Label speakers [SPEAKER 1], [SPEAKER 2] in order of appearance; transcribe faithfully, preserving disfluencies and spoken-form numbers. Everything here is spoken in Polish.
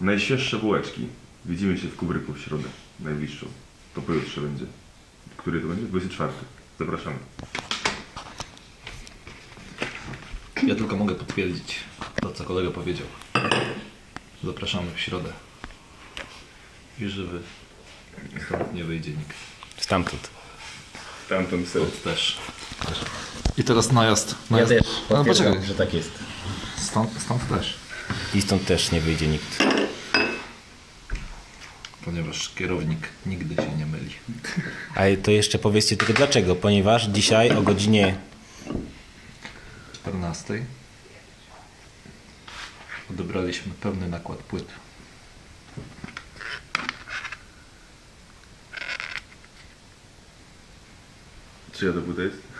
[SPEAKER 1] Najświeższe bułeczki. Widzimy się w Kubryku w środę, najbliższą. To pojutrze będzie. Który to będzie? dwudziesty czwarty. Zapraszamy.
[SPEAKER 2] Ja tylko mogę potwierdzić to, co kolega powiedział. Zapraszamy w środę. I żywy. Stąd nie wyjdzie nikt.
[SPEAKER 3] Stamtąd.
[SPEAKER 1] Tamten ser.
[SPEAKER 2] Stąd też. I teraz najazd.
[SPEAKER 4] Ja
[SPEAKER 2] najazd.
[SPEAKER 4] też
[SPEAKER 2] No,
[SPEAKER 4] potwierdzam,
[SPEAKER 2] poczekaj.
[SPEAKER 4] że tak jest.
[SPEAKER 2] Stąd, stąd też.
[SPEAKER 3] I stąd też nie wyjdzie nikt.
[SPEAKER 2] Ponieważ kierownik nigdy się nie myli.
[SPEAKER 3] Ale to jeszcze powiedzcie tylko dlaczego. Ponieważ dzisiaj o godzinie
[SPEAKER 2] czternastej odebraliśmy pełny nakład płyt.
[SPEAKER 1] Czyja to płyta jest?